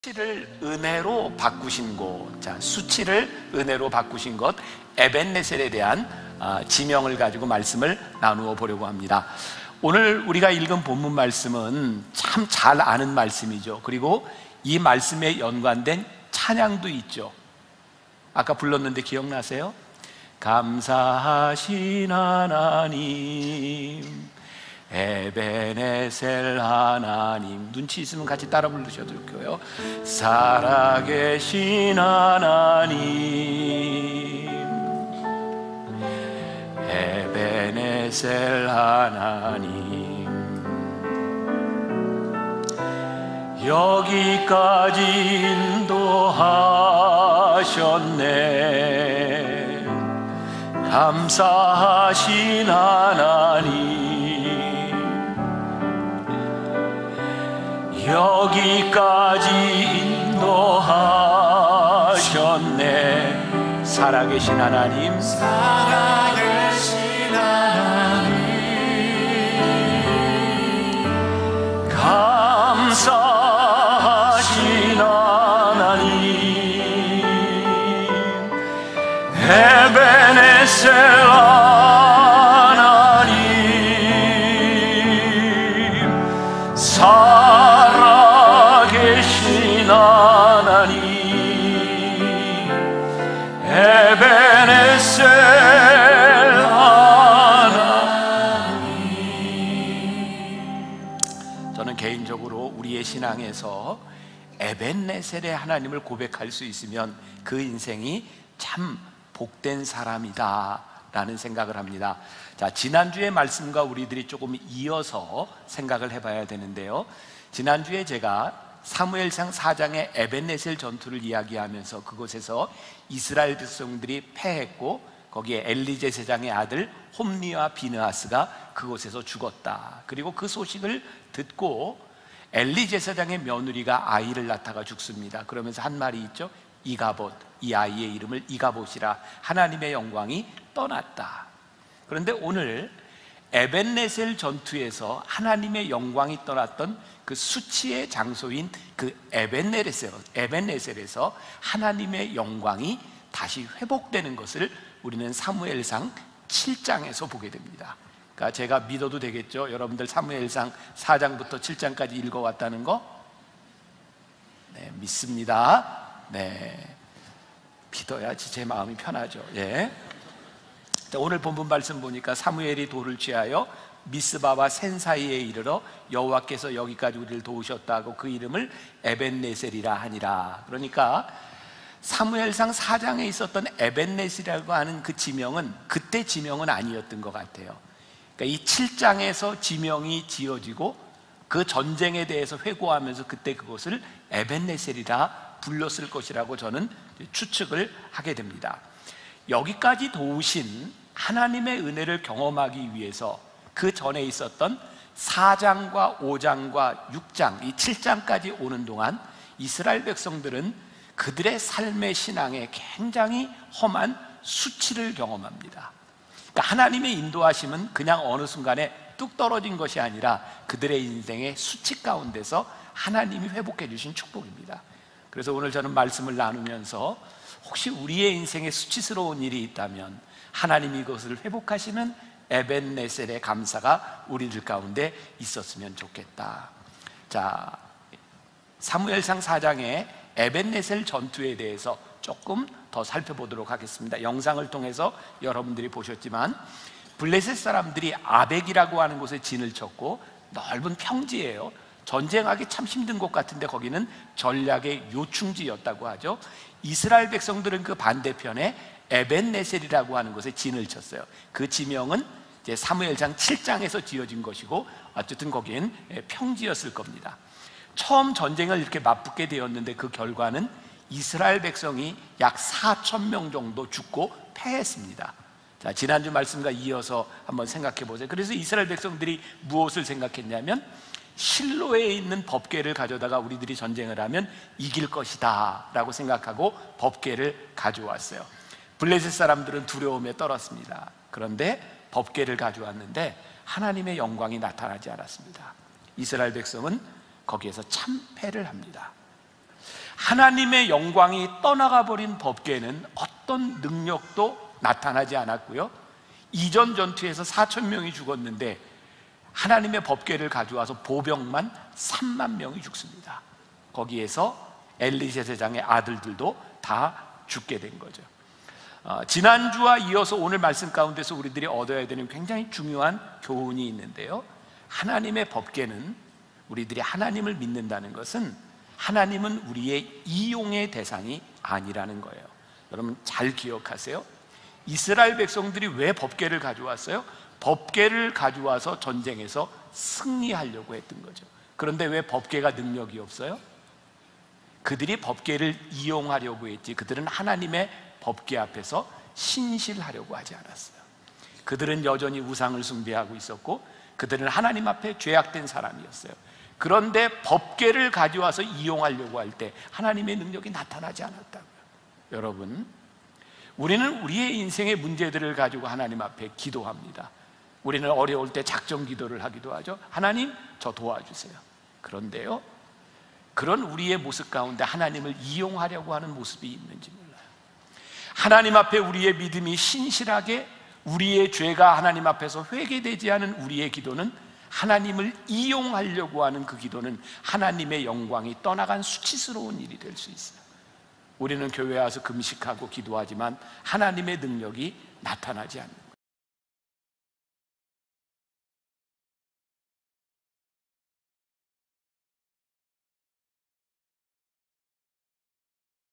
수치를 은혜로 바꾸신 곳, 자, 수치를 은혜로 바꾸신 것, 에벤네셀에 대한 지명을 가지고 말씀을 나누어 보려고 합니다. 오늘 우리가 읽은 본문 말씀은 참 잘 아는 말씀이죠. 그리고 이 말씀에 연관된 찬양도 있죠. 아까 불렀는데 기억나세요? 감사하신 하나님, 에베네셀 하나님. 눈치 있으면 같이 따라 부르셔도 좋고요. 살아계신 하나님, 에베네셀 하나님, 여기까지 인도하셨네. 감사하신 하나님, 여기까지 인도하셨네. 살아계신 하나님, 살아계신 하나님, 감사하신 하나님, 에베네셀 하나님, 살아계신 하나님, 에베네셀 하나님. 저는 개인적으로 우리의 신앙에서 에벤네셀의 하나님을 고백할 수 있으면 그 인생이 참 복된 사람이다 라는 생각을 합니다. 자, 지난주의 말씀과 우리들이 조금 이어서 생각을 해봐야 되는데요, 지난주에 제가 사무엘상 4장의 에벤네셀 전투를 이야기하면서 그곳에서 이스라엘 백성들이 패했고 거기에 엘리 제사장의 아들 홈리와 비느하스가 그곳에서 죽었다. 그리고 그 소식을 듣고 엘리 제사장의 며느리가 아이를 낳다가 죽습니다. 그러면서 한 말이 있죠. 이가봇, 이 아이의 이름을 이가봇이라, 하나님의 영광이 떠났다. 그런데 오늘 에벤네셀 전투에서 하나님의 영광이 떠났던 그 수치의 장소인 그 에벤네셀에서 하나님의 영광이 다시 회복되는 것을 우리는 사무엘상 7장에서 보게 됩니다. 그러니까 제가 믿어도 되겠죠? 여러분들 사무엘상 4장부터 7장까지 읽어왔다는 거? 네, 믿습니다. 네, 믿어야지 제 마음이 편하죠. 예. 자, 오늘 본문 말씀 보니까 사무엘이 돌을 취하여 미스바와 센 사이에 이르러 여호와께서 여기까지 우리를 도우셨다고 그 이름을 에벤네셀이라 하니라. 그러니까 사무엘상 4장에 있었던 에벤네셀이라고 하는 그 지명은 그때 지명은 아니었던 것 같아요. 그러니까 이 7장에서 지명이 지어지고 그 전쟁에 대해서 회고하면서 그때 그것을 에벤네셀이라 불렀을 것이라고 저는 추측을 하게 됩니다. 여기까지 도우신 하나님의 은혜를 경험하기 위해서 그 전에 있었던 4장과 5장과 6장, 이 7장까지 오는 동안 이스라엘 백성들은 그들의 삶의 신앙에 굉장히 험한 수치를 경험합니다. 그러니까 하나님의 인도하심은 그냥 어느 순간에 뚝 떨어진 것이 아니라 그들의 인생의 수치 가운데서 하나님이 회복해 주신 축복입니다. 그래서 오늘 저는 말씀을 나누면서 혹시 우리의 인생에 수치스러운 일이 있다면 하나님이 그것을 회복하시는 에벤네셀의 감사가 우리들 가운데 있었으면 좋겠다. 자, 사무엘상 4장의 에벤네셀 전투에 대해서 조금 더 살펴보도록 하겠습니다. 영상을 통해서 여러분들이 보셨지만 블레셋 사람들이 아벡이라고 하는 곳에 진을 쳤고 넓은 평지예요. 전쟁하기 참 힘든 곳 같은데 거기는 전략의 요충지였다고 하죠. 이스라엘 백성들은 그 반대편에 에벤네셀이라고 하는 곳에 진을 쳤어요. 그 지명은 이제 사무엘상 7장에서 지어진 것이고 어쨌든 거기엔 평지였을 겁니다. 처음 전쟁을 이렇게 맞붙게 되었는데 그 결과는 이스라엘 백성이 약 4,000명 정도 죽고 패했습니다. 자, 지난주 말씀과 이어서 한번 생각해 보세요. 그래서 이스라엘 백성들이 무엇을 생각했냐면 실로에 있는 법궤를 가져다가 우리들이 전쟁을 하면 이길 것이다 라고 생각하고 법궤를 가져왔어요. 블레셋 사람들은 두려움에 떨었습니다. 그런데 법궤를 가져왔는데 하나님의 영광이 나타나지 않았습니다. 이스라엘 백성은 거기에서 참패를 합니다. 하나님의 영광이 떠나가 버린 법궤는 어떤 능력도 나타나지 않았고요, 이전 전투에서 4천 명이 죽었는데 하나님의 법궤를 가져와서 보병만 3만 명이 죽습니다. 거기에서 엘리 제사장의 아들들도 다 죽게 된 거죠. 지난주와 이어서 오늘 말씀 가운데서 우리들이 얻어야 되는 굉장히 중요한 교훈이 있는데요, 하나님의 법궤는, 우리들이 하나님을 믿는다는 것은 하나님은 우리의 이용의 대상이 아니라는 거예요. 여러분 잘 기억하세요. 이스라엘 백성들이 왜 법궤를 가져왔어요? 법궤를 가져와서 전쟁에서 승리하려고 했던 거죠. 그런데 왜 법궤가 능력이 없어요? 그들이 법궤를 이용하려고 했지, 그들은 하나님의 법궤 앞에서 신실하려고 하지 않았어요. 그들은 여전히 우상을 숭배하고 있었고, 그들은 하나님 앞에 죄악된 사람이었어요. 그런데 법궤를 가져와서 이용하려고 할 때 하나님의 능력이 나타나지 않았다고요. 여러분, 우리는 우리의 인생의 문제들을 가지고 하나님 앞에 기도합니다. 우리는 어려울 때 작정 기도를 하기도 하죠. 하나님, 저 도와주세요. 그런데요, 그런 우리의 모습 가운데 하나님을 이용하려고 하는 모습이 있는지 몰라요. 하나님 앞에 우리의 믿음이 신실하게, 우리의 죄가 하나님 앞에서 회개되지 않은 우리의 기도는, 하나님을 이용하려고 하는 그 기도는 하나님의 영광이 떠나간 수치스러운 일이 될 수 있어요. 우리는 교회에 와서 금식하고 기도하지만 하나님의 능력이 나타나지 않는다.